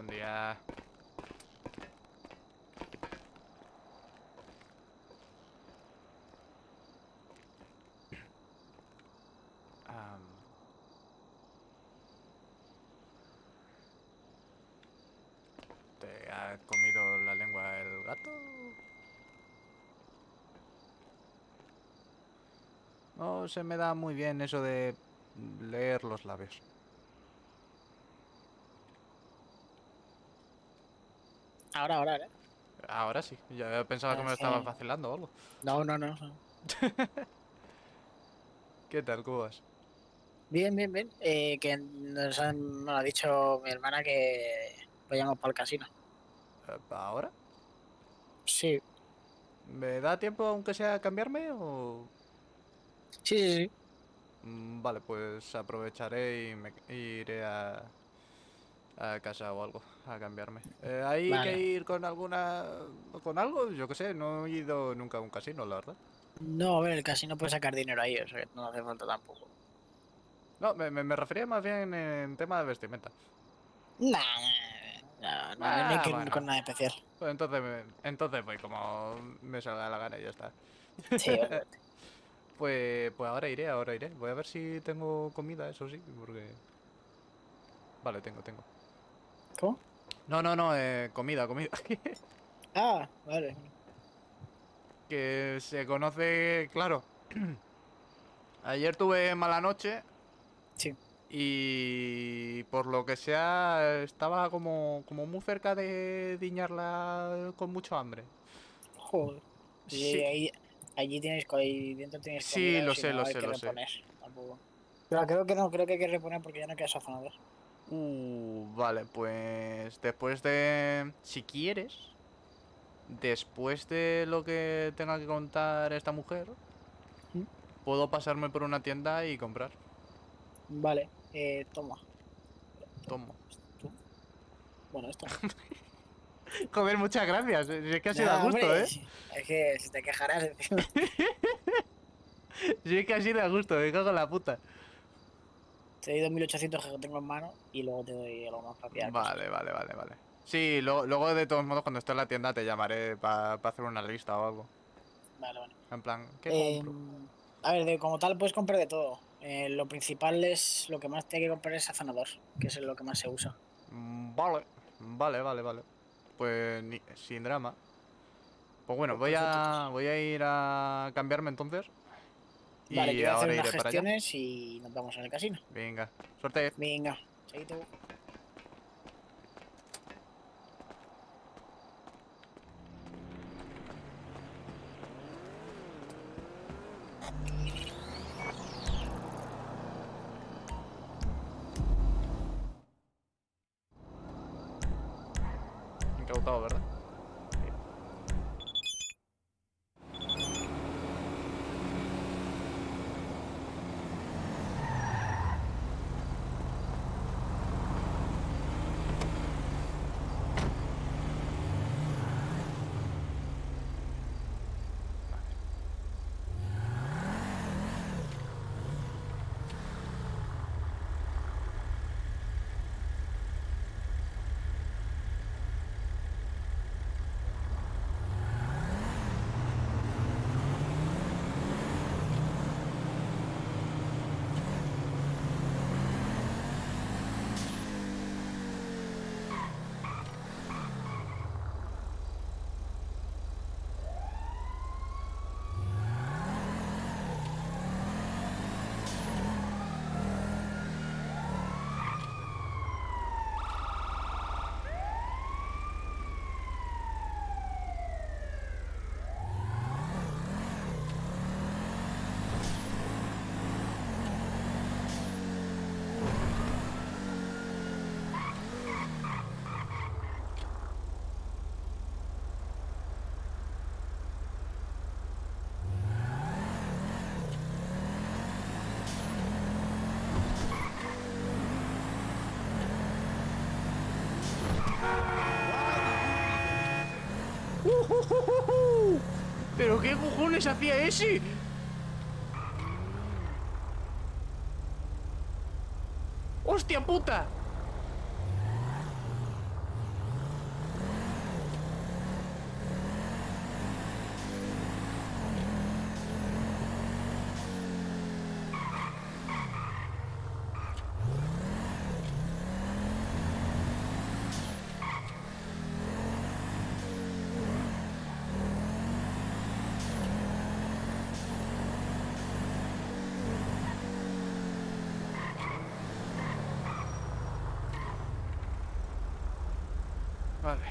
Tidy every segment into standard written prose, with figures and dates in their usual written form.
día. Am, ¿Te ha comido la lengua el gato? No se me da muy bien eso de leer los labios. Ahora, ¿eh? Ahora sí, ya pensaba que me lo estabas Eh, vacilando o algo. no, no, no, no. ¿Qué tal, cómo vas? Bien, bien, bien. Que nos ha dicho mi hermana que vayamos para el casino. ¿Ahora? Sí, ¿Me da tiempo aunque sea a cambiarme o...? sí, sí, sí. Vale, pues aprovecharé y me iré a casa o algo a cambiarme. ¿Hay que Vale. ir con alguna... con algo? Yo qué sé, no he ido nunca a un casino, la verdad. No, a ver, el casino puede sacar dinero ahí, o sea, que no hace falta tampoco. No, me refería más bien en tema de vestimenta. Nah, no, no, no hay que ir Bueno. con nada especial. Pues entonces, entonces voy como me salga la gana y ya está. Sí, obviamente. Pues ahora iré, ahora iré. Voy a ver si tengo comida, eso sí, porque... Vale, tengo. ¿Cómo? No, no, no, comida, comida. Ah, vale. Que se conoce, claro. Ayer tuve mala noche Sí, y por lo que sea estaba como muy cerca de diñarla con mucho hambre. joder. Sí, Sí, allí tienes, ahí dentro tienes sí, comida, lo si sé, no lo hay sé, que lo sé. reponer. Tampoco. Pero creo que no, creo que hay que reponer porque ya no queda sazonador. Vale, pues después de... Si quieres, después de lo que tenga que contar esta mujer, ¿Mm? puedo pasarme por una tienda y comprar. Vale, toma. Toma. Tomo. Tú. Bueno, esto. Joder, muchas gracias. Es que ha sido a Nada, gusto, hombre, ¿eh? es que si te quejarás encima. Sí, es que ha sido a gusto, me cago en la puta. Te doy 2.800 que tengo en mano y luego te doy algo más para pillar cosas. Vale. Sí, luego de todos modos cuando esté en la tienda te llamaré para hacer una lista o algo. Vale, vale. En plan, ¿qué Eh, compro? a ver, como tal puedes comprar de todo. Lo principal es lo que más te hay que comprar es sazonador, que es lo que más se usa. Vale, vale. Pues sin drama. Pues bueno, Pues perfecto, pues. voy a ir a cambiarme entonces. Vale, yo Y voy a hacer ahora unas iré para allá. gestiones y nos vemos en el casino. Venga, suerte. Venga, chaito. Incautado, ¿verdad? Sí. ¿Pero qué cojones hacía ese? ¡Hostia puta! Vale.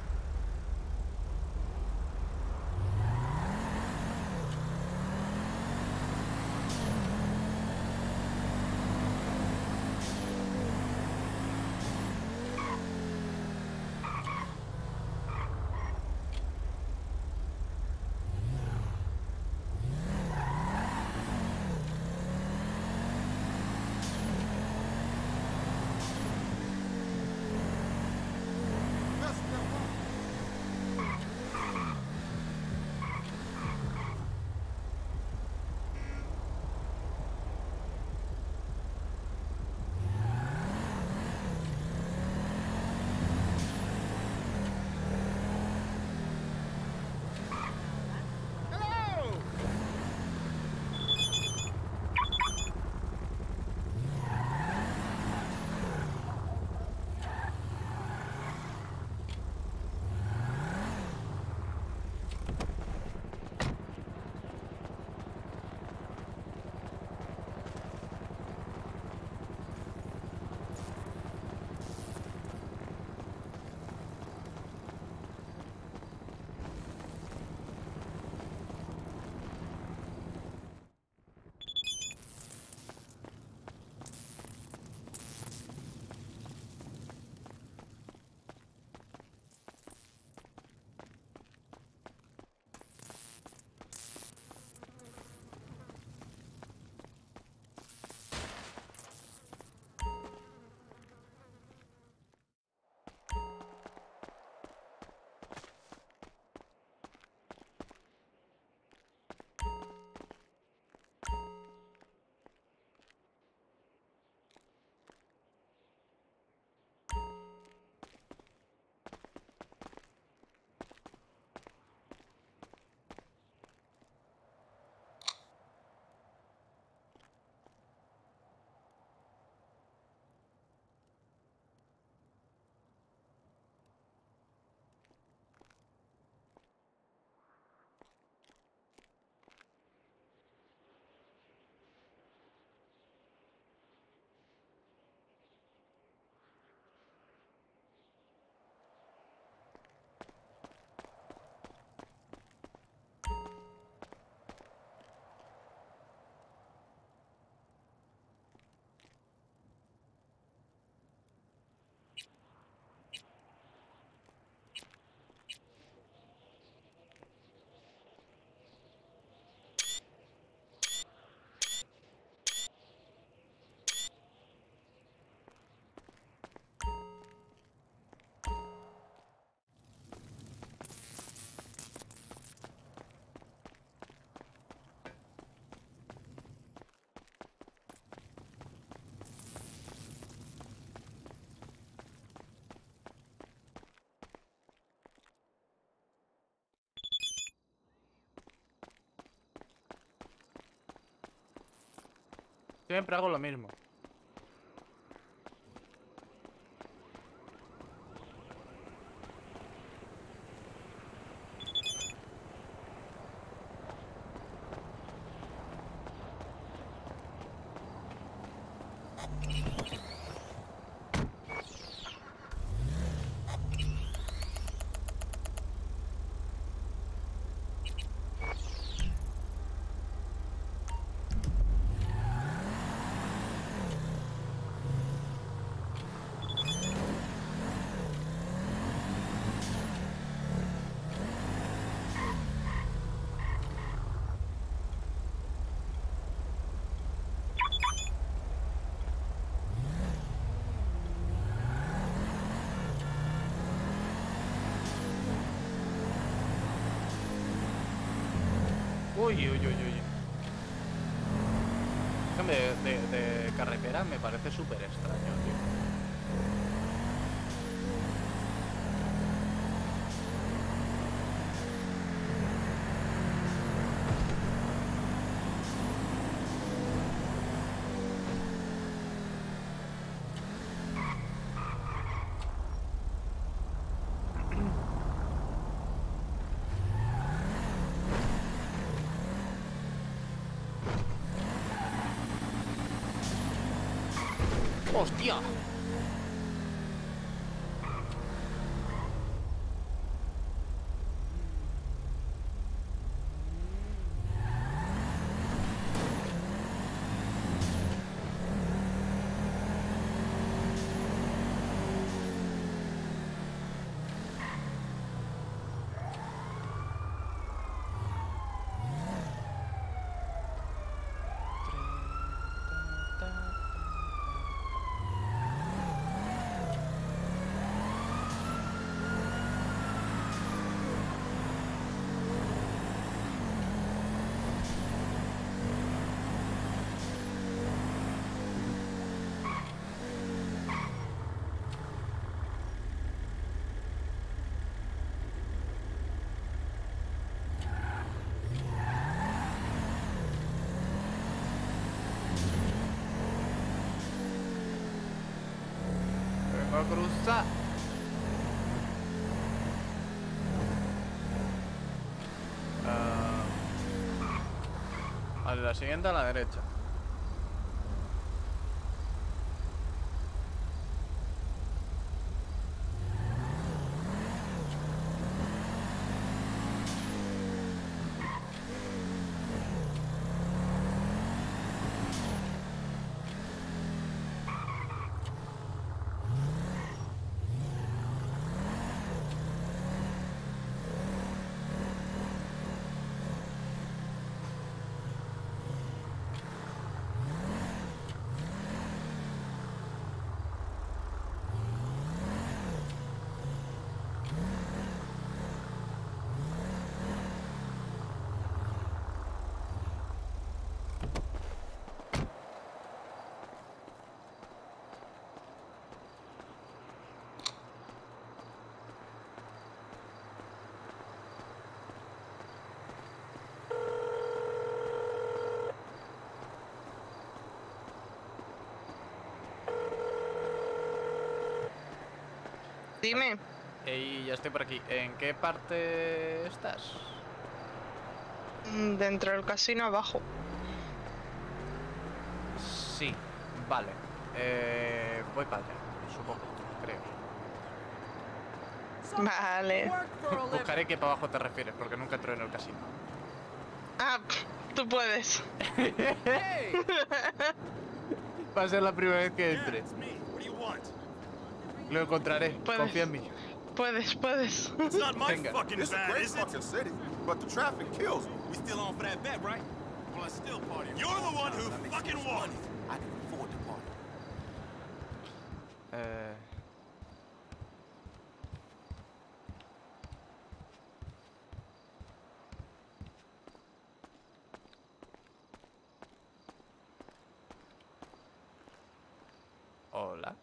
Siempre hago lo mismo. Uy, uy, uy, uy. Cambio de carretera me parece súper extraño, tío. ¡Hostia! Voy a cruzar. Vale, la siguiente a la derecha. Dime. Y ya estoy por aquí. ¿En qué parte estás? Dentro del casino abajo. Sí, vale. Voy para allá, supongo, creo. Vale. Buscaré que para abajo te refieres, porque nunca entré en el casino. Ah, tú puedes. Va a ser la primera vez que entre. Lo encontraré, Puedes. confía en mí. Puedes. It's not my Venga. fucking It's a bad, great is it? fucking city, but the traffic kills me. We still on for that bet, right? Well, I still party. You're the one who fucking won. I can afford to party. Eh... Hola.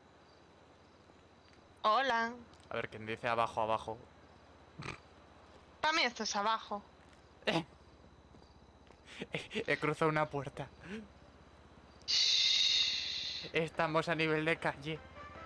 Hola. A ver, ¿quién dice abajo, abajo? También estás abajo. He cruzado una puerta. Estamos a nivel de calle.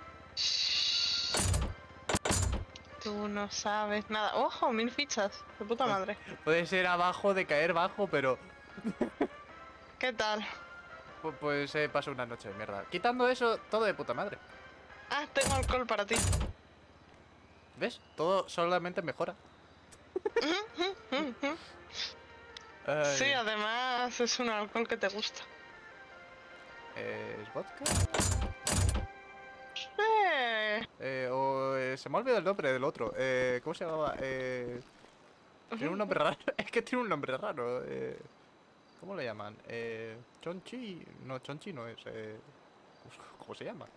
Tú no sabes nada. Ojo, 1000 fichas. De puta madre. Puede ser abajo de caer bajo, pero... ¿Qué tal? Pues pasó una noche de mierda. Quitando eso, todo de puta madre. Ah, tengo alcohol para ti. ¿Ves? Todo solamente mejora. Ay, Sí, además es un alcohol que te gusta. ¿Es vodka? Se me ha olvidado el nombre del otro. ¿Cómo se llamaba? Tiene un nombre raro. Es que tiene un nombre raro. ¿Cómo le llaman? Chonchi. No, Chonchi no es. ¿Cómo se llama?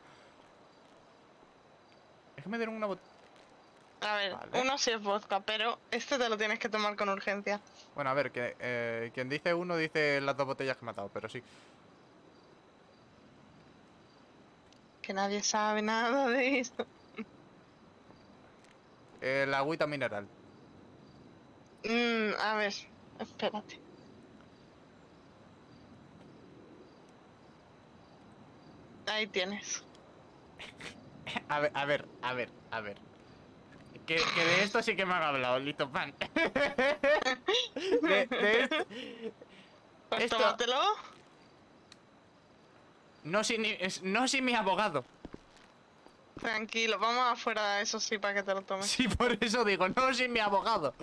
Es que me dieron una botella. A ver, Vale. uno sí es vodka, pero este te lo tienes que tomar con urgencia. Bueno, a ver, que quien dice uno dice las 2 botellas que he matado, pero sí. Que nadie sabe nada de esto. La agüita mineral. A ver, espérate. Ahí tienes. A ver. Que de esto sí que me han hablado, Lito Pan. de esto. Pues Esto- tómatelo. No sin mi abogado. Tranquilo, vamos afuera, eso sí, para que te lo tomes. Sí, por eso digo, no sin mi abogado.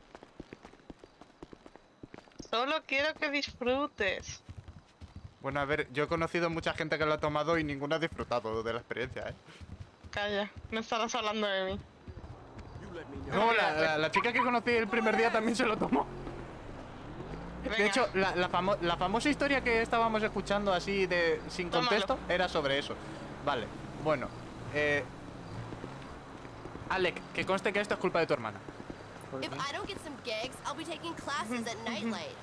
Solo quiero que disfrutes. Bueno, a ver, yo he conocido mucha gente que lo ha tomado y ninguna ha disfrutado de la experiencia, ¿eh? Calla, no estarás hablando de mí. You let me know. No, la chica que conocí el primer día también se lo tomó. De Venga. hecho, la famosa historia que estábamos escuchando así de sin Tómalo. contexto era sobre eso. Vale, bueno. Alec, que conste que esto es culpa de tu hermana. If I don't get some gigs, I'll be taking classes at Nightlight.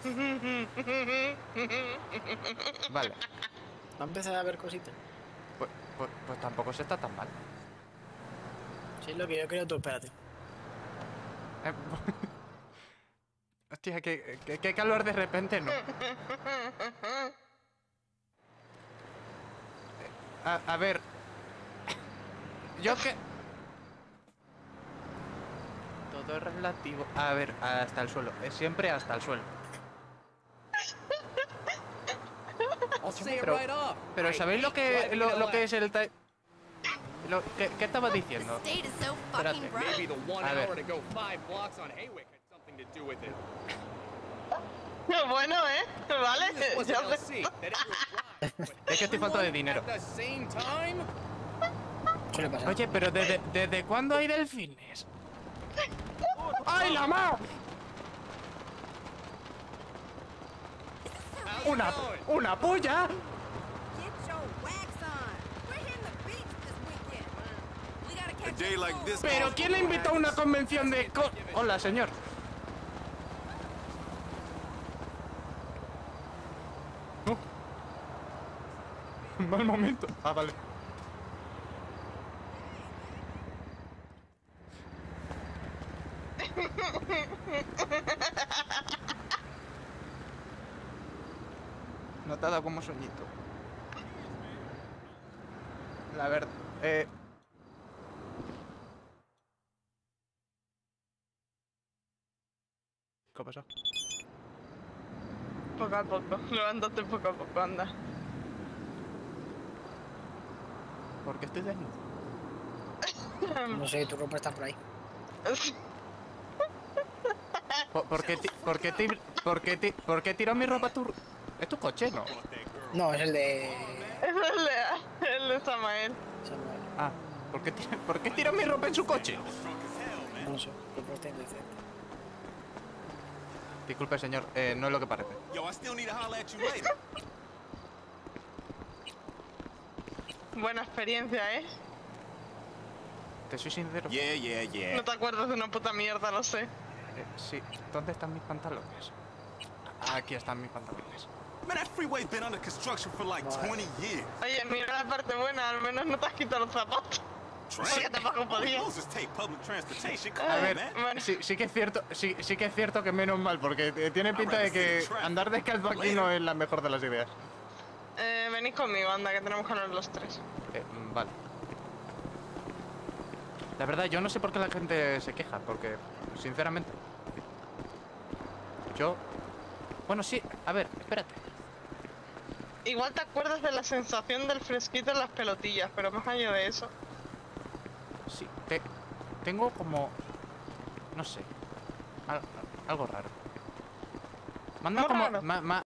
Vale, Va a empezar a ver cositas. pues tampoco se está tan mal. Sí, es lo que yo creo, tú espérate. Eh, Hostia, qué calor de repente, ¿no? A ver. yo que... Todo es relativo. A ver, hasta el suelo. Es siempre hasta el suelo. Pero ¿sabéis lo que es el time? ¿Qué estaba diciendo? The state is so Espérate. fucking rough. Maybe the 1 A ver. hour to go 5 blocks on Haywick had something to do with it. Bueno, vale. This was Ya an sé. LC that everyone drives, but Es que estoy falto de dinero. at the same time? Suele pasar. Oye, pero ¿desde cuándo hay delfines? ¡Ay, la ma! ¡Una polla! Get your wax on. We're hitting the beach this weekend. We gotta A catch day that like cold. this. ¿Pero quién le invitó a una convención de Hola, señor. No. Mal momento. Ah, vale. No te ha dado como sueñito. La verdad, ¿qué ha pasado? Poco a poco. Levántate poco a poco, anda. Porque estoy desnudo. No sé, tu ropa está por ahí. ¿Por qué tiró mi ropa tu... Es tu coche, ¿no? No, es el de... Es el de Samael. Samuel. Ah, ¿por qué tiró mi ropa en su coche? No sé, tu ropa está indecente. Disculpe, señor, no es lo que parece. Yo, I still need to holler at you later. Buena experiencia, ¿eh? Te soy sincero. Yeah. No te acuerdas de una puta mierda, lo sé. Sí, ¿dónde están mis pantalones? Aquí están mis pantalones. Man, that freeway's been under construction for like 20 years. Oye, mira la parte buena, al menos no te has quitado los zapatos. Porque tampoco podía. All just take public transportation. Come A on, ver, man. Bueno, sí que es cierto, sí que es cierto que menos mal, porque tiene pinta de que andar descalzo aquí no es la mejor de las ideas. venid conmigo, anda, que tenemos que hablar los tres. Vale. La verdad, yo no sé por qué la gente se queja, porque, sinceramente... Yo... Bueno, sí, a ver, espérate. Igual te acuerdas de la sensación del fresquito en las pelotillas, pero más allá de eso... Sí, tengo como... No sé. Algo raro. ¿Muy raro?